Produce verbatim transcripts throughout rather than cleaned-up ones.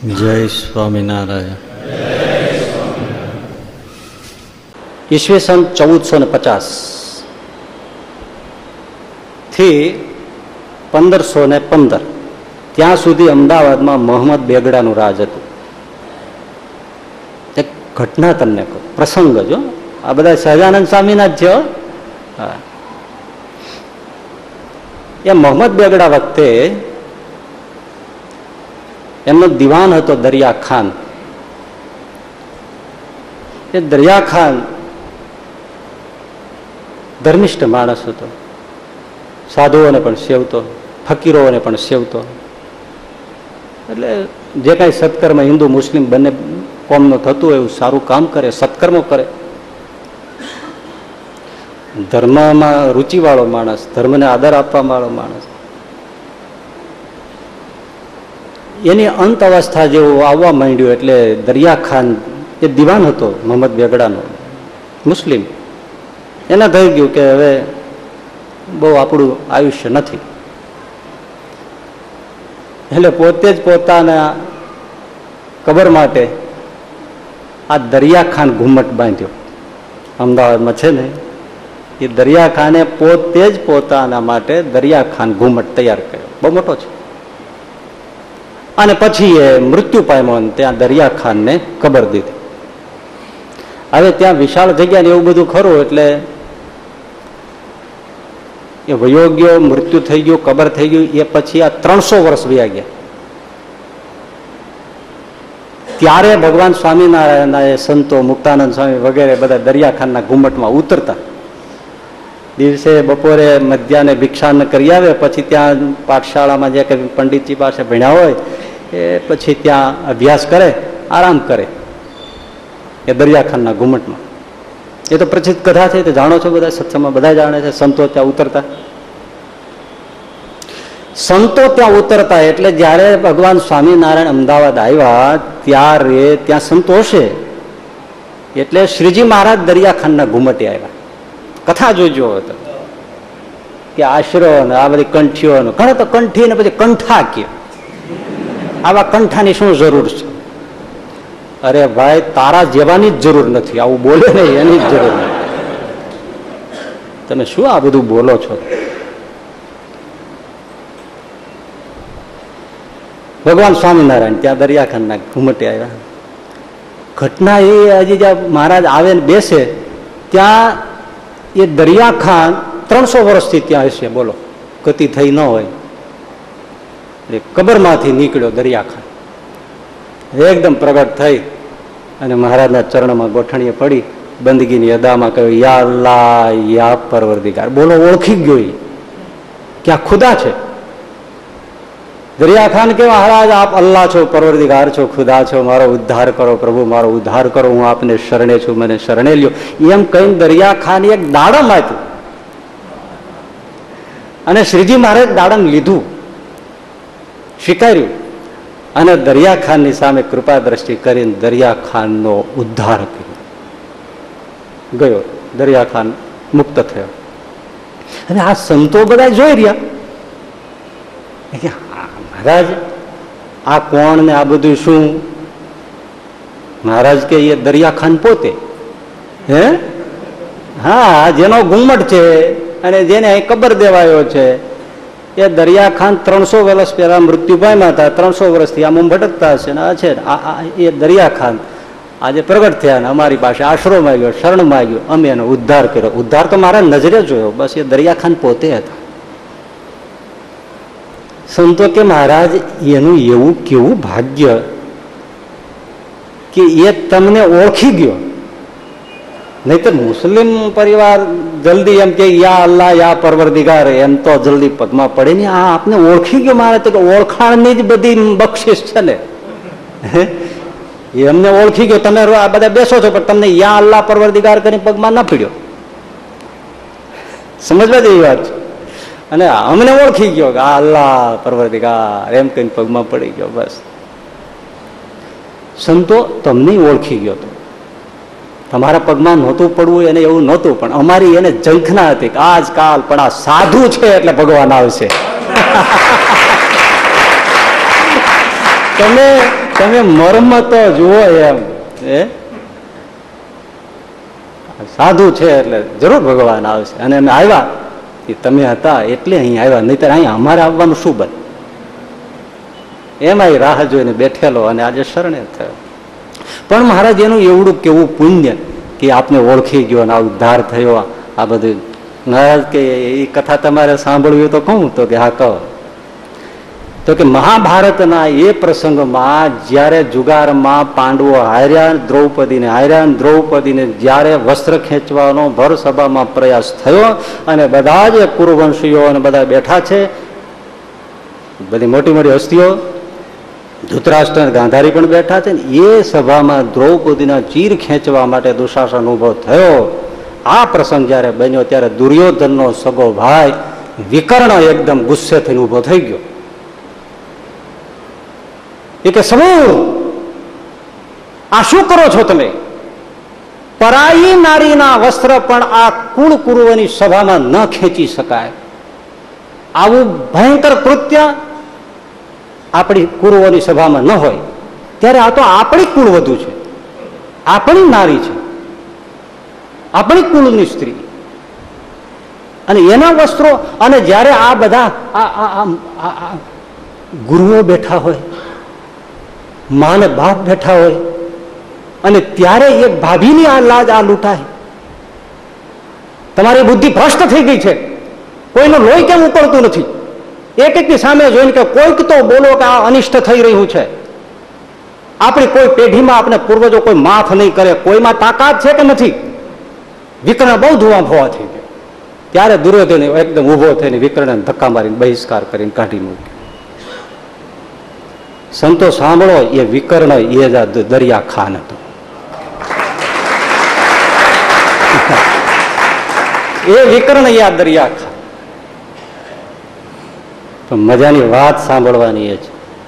જય સ્વામિનારાયણ. ઈસવીસન ચૌદસો ને પચાસ થી પંદરસો ને પંદર ત્યાં સુધી અમદાવાદમાં મોહમ્મદ બેગડાનું રાજ હતું. એક ઘટના તમને કહું, પ્રસંગ જો આ બધા સહજાનંદ સ્વામીના જ છે. હા, એ મોહમ્મદ બેગડા વખતે એમનો દિવાન હતો દરિયા ખાન. એ દરિયા ખાન ધર્મિષ્ઠ માણસ હતો, સાધુઓને પણ સેવતો, ફકીરોને પણ સેવતો. એટલે જે કાંઈ સત્કર્મ હિન્દુ મુસ્લિમ બંને કોમનું થતું હોય એવું સારું કામ કરે, સત્કર્મો કરે. ધર્મમાં રુચિવાળો માણસ, ધર્મને આદર આપવા વાળો માણસ. એની અંત અવસ્થા જેવું આવવા માંડ્યું એટલે દરિયા ખાન, એ દિવાન હતો મોહમ્મદ બેગડાનો, મુસ્લિમ, એને થઈ ગયું કે હવે બહુ આપણું આયુષ્ય નથી. એટલે પોતે જ પોતાના કબર માટે આ દરિયા ખાન ઘુમ્મટ બાંધ્યો. અમદાવાદમાં છે ને, એ દરિયા ખાને પોતે જ પોતાના માટે દરિયા ખાન ઘુમ્મટ તૈયાર કર્યો, બહુ મોટો છે. અને પછી એ મૃત્યુ પામ્યો અને ત્યાં દરિયા ખાનને કબર દીધી. હવે ત્યાં વિશાળ જગ્યા ને એવું બધું ખરું, એટલે એ વયો ગયો, મૃત્યુ થઈ ગયું, કબર થઈ ગયું. એ પછી આ ત્રણસો વર્ષ વયા ગયા. ત્યારે ભગવાન સ્વામિનારાયણના એ સંતો, મુક્તાનંદ સ્વામી વગેરે બધા દરિયા ખાનના ઘુમ્મટમાં ઉતરતા. દિવસે બપોરે મધ્યાહને ભિક્ષાન કરી આવે, પછી ત્યાં પાઠશાળામાં જે કંઈ પંડિતજી પાસે ભણ્યા હોય એ પછી ત્યાં અભ્યાસ કરે, આરામ કરે એ દરિયા ખાનના ઘુમ્મટમાં. એ તો પ્રચલિત કથા છે, તે જાણો છો, બધા સત્સંગમાં બધા જાણે છે. સંતો ત્યાં ઉતરતા, સંતો ત્યાં ઉતરતા એટલે જયારે ભગવાન સ્વામિનારાયણ અમદાવાદ આવ્યા ત્યારે ત્યાં સંતો હશે, એટલે શ્રીજી મહારાજ દરિયા ખાનના ઘુમ્મટે આવ્યા. કથા જોજો હતો કે આશરો ને આ બધી કંઠીઓ, ઘણા તો કંઠી ને પછી કંઠા કે આવા કંઠાની શું જરૂર છે? અરે ભાઈ, તારા જેવાની જ જરૂર નથી, આવું બોલે ને એની જ જરૂર નથી. તમે શું આ બધું બોલો છો? ભગવાન સ્વામિનારાયણ ત્યાં દરિયા ખાનના ઘુમ્મટે આવ્યા. ઘટના એ હજી જ્યાં મહારાજ આવે ને બેસે ત્યાં એ દરિયા ખાન ત્રણસો વર્ષથી ત્યાં હશે, બોલો, ગતિ થઈ ન હોય. કબરમાંથી નીકળ્યો દરિયા ખાન, એકદમ પ્રગટ થઈ અને મહારાજના ચરણમાં ગોઠણીએ પડી, બંદગીની અદામાં કહ્યું, યા અલ્લાહ યા પરવરદિગાર. બોલો, ઓળખી ગયો કે આ ખુદા છે. દરિયા ખાન કેવા, મહારાજ આપ અલ્લાહ છો, પરવરદિગાર છો, ખુદા છો, મારો ઉદ્ધાર કરો પ્રભુ, મારો ઉદ્ધાર કરો, હું આપને શરણે છું, મને શરણે લ્યો. એમ કહીને દરિયા ખાન એક દાડમ આપ્યું અને શ્રીજી મહારાજ દાડમ લીધું, સ્વીકાર્યું અને દરિયા ખાનની સામે કૃપા દ્રષ્ટિ કરીને દરિયા ખાનનો ઉદ્ધાર કર્યો. ગયો દરિયા ખાન, મુક્ત થયો. અને આ સંતો બધા જોઈ રહ્યા, મહારાજ આ કોણ ને આ બધું શું? મહારાજ કે એ દરિયા ખાન પોતે. હે, હા, જેનો ઘુમ્મટ છે અને જેને અહીં કબર દેવાયો છે એ દરિયા ખાન ત્રણસો વર્ષ પહેલા મૃત્યુ પામ્યા હતા, ત્રણસો વર્ષથી આમ ભટકતા હશે ને આ છે એ દરિયા ખાન આજે પ્રગટ થયા ને અમારી પાસે આશરો માંગ્યો, શરણ માંગ્યો, અમે એનો ઉદ્ધાર કર્યો. ઉદ્ધાર તો મારા નજરે જોયો, બસ એ દરિયા ખાન પોતે હતા. સંતો કે મહારાજ એનું એવું કેવું ભાગ્ય કે એ તમને ઓળખી ગયો. નહીં તો મુસ્લિમ પરિવાર જલ્દી એમ કે યા અલ્લાહ યા પરવરદિગાર, એમ તો જલ્દી પગમાં પડે ને. આ આપને ઓળખી ગયો મારે તો, ઓળખાણની જ બધી બક્ષિસ છે ને. એમને ઓળખી ગયો. તમે આ બધા બેસો છો પણ તમને યા અલ્લાહ પરવરદિગાર કરીને પગમાં ના પીડ્યો. સમજવા જેવી વાત છે. અને અમને ઓળખી ગયો કે આ અલ્લાહ પરવરદિગાર એમ કહીને પગમાં પડી ગયો. બસ સંતો તમને ઓળખી ગયો તો તમારા પગમાં નહોતું પડવું, એને એવું નહોતું, પણ અમારી એને ઝંખના હતી કે આજકાલ પણ આ સાધુ છે એટલે ભગવાન આવશે. તમે તમે મર્મ તો જુઓ એમ. એ સાધુ છે એટલે જરૂર ભગવાન આવશે. અને અમે આવ્યા તમે હતા એટલે અહીં આવ્યા, નહીતર અહીંયા અમારે આવવાનું શું બને? એમાં રાહ જોઈને બેઠેલો અને આજે શરણે થયો. પણ મહારાજ એનું એવડું કેવું પુણ્ય કે આપને ઓળખી ગયો અને આ ઉદ્ધાર થયો. આ બધું મહારાજ કે એ કથા તમારે સાંભળવી તો કહું તો કે હા કહો. તો કે મહાભારતના એ પ્રસંગમાં જ્યારે જુગારમાં પાંડવો હાર્યા, દ્રૌપદીને હાર્યા, દ્રૌપદીને જ્યારે વસ્ત્ર ખેંચવાનો ભર સભામાં પ્રયાસ થયો અને બધા જ કુરુવંશીઓ અને બધા બેઠા છે, બધી મોટી મોટી હસ્તીઓ, ધૃતરાષ્ટ્ર ગાંધારી પણ બેઠા છે. એ સભામાં દ્રૌપદીના ચીર ખેંચવા માટે દુશાસન ઉભો થયો. આ પ્રસંગ જયારે બન્યો ત્યારે દુર્યોધનનો સગો ભાઈ વિકર્ણ એકદમ ગુસ્સે થઈને ઉભો થઈ ગયો. એ કે સમૂહ આ શું કરો છો તમે? પરાઈ નારીના વસ્ત્ર પણ આ કુળ કુરુવની સભામાં ન ખેંચી શકાય. આવું ભયંકર કૃત્ય આપણી કુરુવની સભામાં ન હોય. ત્યારે આ તો આપણી કુળવધુ છે, આપણી નારી છે, આપણી કુળની સ્ત્રી, અને એના વસ્ત્રો. અને જ્યારે આ બધા ગુરુઓ બેઠા હોય, મા ને બાપ બેઠા હોય, અને ત્યારે એક ભાભીની આ લાજ આ લૂંટાય. તમારી બુદ્ધિ ભ્રષ્ટ થઈ ગઈ છે. કોઈનું લોહી કેમ ઉકળતું નથી? એક એકની સામે જોઈને કે કોઈક તો બોલો કે આ અનિષ્ટ થઈ રહ્યું છે. આપણી કોઈ પેઢીમાં આપણે પૂર્વજો કોઈ માફ નહીં કરે. કોઈમાં તાકાત છે કે નથી? વિકર્ણ બહુ ધુઆ ફોવા થઈ ગયો. ત્યારે દુર્યોધન એકદમ ઉભો થઈને વિકર્ણને ધક્કા મારીને બહિષ્કાર કરીને કાઢી મૂક્યો. સંતો સાંભળો, એ વિકર્ણ એ દરિયા ખાન હતો. એ વિકર્ણ એ આ દરિયા ખાન. તો મજાની વાત સાંભળવાની એ છે.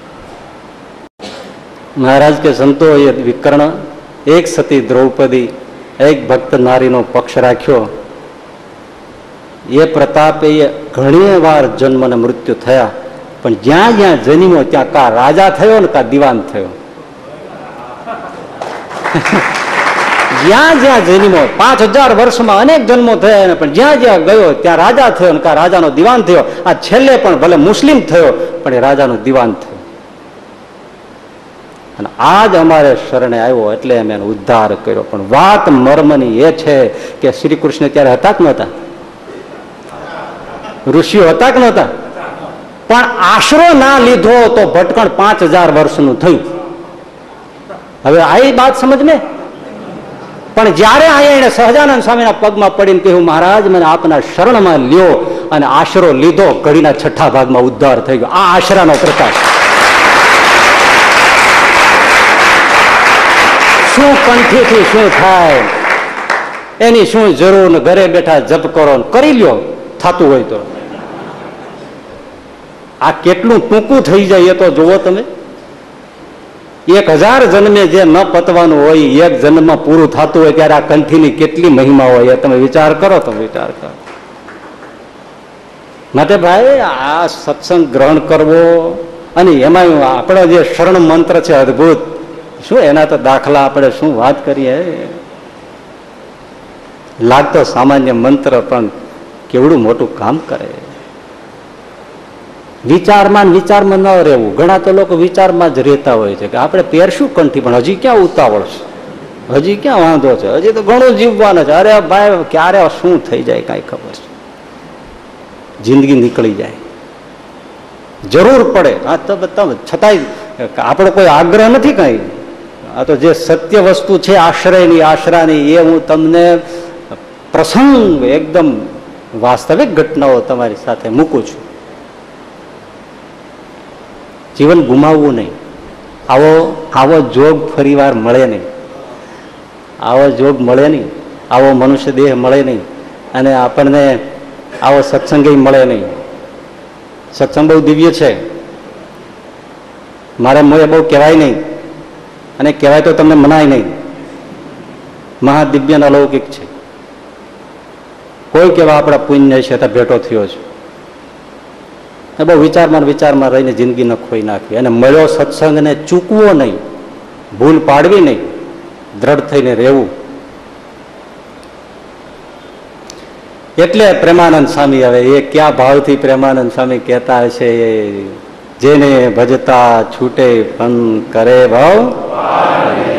મહારાજ કે સંતો એ વિકર્ણ એક સતી દ્રૌપદી, એક ભક્ત નારીનો પક્ષ રાખ્યો. એ પ્રતાપે ઘણી વાર જન્મ અને મૃત્યુ થયા, પણ જ્યાં જ્યાં જન્મ્યો ત્યાં કા રાજા થયો ને કા દિવાન થયો. જ્યાં જ્યાં જન્મ્યો, પાંચ હજાર વર્ષમાં અનેક જન્મો થયા, પણ જ્યાં જ્યાં ગયો ત્યાં રાજા થયો ને કા રાજાનો દિવાન થયો. આ છેલ્લે પણ ભલે મુસ્લિમ થયો પણ એ રાજાનો દિવાન થયો. અને આજ અમારે શરણે આવ્યો એટલે અમે એનો ઉદ્ધાર કર્યો. પણ વાત મર્મની એ છે કે શ્રી કૃષ્ણ ત્યારે હતા કે નહોતા? ઋષિઓ હતા કે નહોતા? પણ આશરો ના લીધો તો ભટકણ પાંચ હજાર વર્ષનું થયું. હવે આ વાત સમજ ને. પણ જયારે અહીંયા એને સહજાનંદ સ્વામીના પગમાં પડીને કહ્યું, મહારાજ મને આપના શરણમાં લ્યો, અને આશરો લીધો, ઘડીના છઠ્ઠા ભાગમાં ઉદ્ધાર થઈ ગયો. આ આશરાનો પ્રકાશ. શું કંઠીથી શું થાય, એની શું જરૂર ને ઘરે બેઠા જપ કરો કરી લ્યો, થતું હોય તો. આ કેટલું ટૂંકું થઈ જાય એ તો જુઓ તમે. એક હજાર જન્મે જે ન પતવાનું હોય એક જન્મમાં પૂરું થતું હોય ત્યારે આ કંઠીની કેટલી મહિમા હોય એ તમે વિચાર કરો. તમે વિચાર કરો. માટે ભાઈ આ સત્સંગ ગ્રહણ કરવો, અને એમાં આપણો જે શરણ મંત્ર છે અદભુત, શું એના તો દાખલા આપણે શું વાત કરીએ. લાગતો સામાન્ય મંત્ર પણ કેવડું મોટું કામ કરે. વિચારમાં વિચારમાં ન રહેવું. ઘણા તો લોકો વિચારમાં જ રહેતા હોય છે કે આપણે પહેરશું કંઠી, પણ હજી ક્યાં ઉતાવળ છે, હજી ક્યાં વાંધો છે, હજી તો ઘણું જીવવાનું છે. અરે ભાઈ ક્યારે શું થઈ જાય કાંઈ ખબર છે. જિંદગી નીકળી જાય, જરૂર પડે. આ તો છતાંય આપણો કોઈ આગ્રહ નથી કઈ. આ તો જે સત્ય વસ્તુ છે આશ્રયની આશરાની, એ હું તમને પ્રસંગ એકદમ વાસ્તવિક ઘટનાઓ તમારી સાથે મૂકું છું. જીવન ગુમાવવું નહીં. આવો આવો જોગ ફરી વાર મળે નહીં. આવો જોગ મળે નહીં, આવો મનુષ્ય દેહ મળે નહીં, અને આપણને આવો સત્સંગ મળે નહીં. સત્સંગ બહુ દિવ્ય છે, મારે મોએ બહુ કહેવાય નહીં, અને કહેવાય તો તમને મનાય નહીં. મહાદિવ્ય અલૌકિક છે. કોઈ કેવા આપણા પુણ્ય છે તો ભેટો થયો છે. બહુ વિચારમાં વિચારમાં રહીને જિંદગી ન ખોઈ નાખવી. અને મળ્યો સત્સંગને ચૂકવો નહીં, ભૂલ પાડવી નહીં, દ્રઢ થઈને રહેવું. એટલે પ્રેમાનંદ સ્વામી, હવે એ ક્યાં ભાવથી પ્રેમાનંદ સ્વામી કહેતા હશે, જેને ભજતા છૂટે ફન કરે ભાવ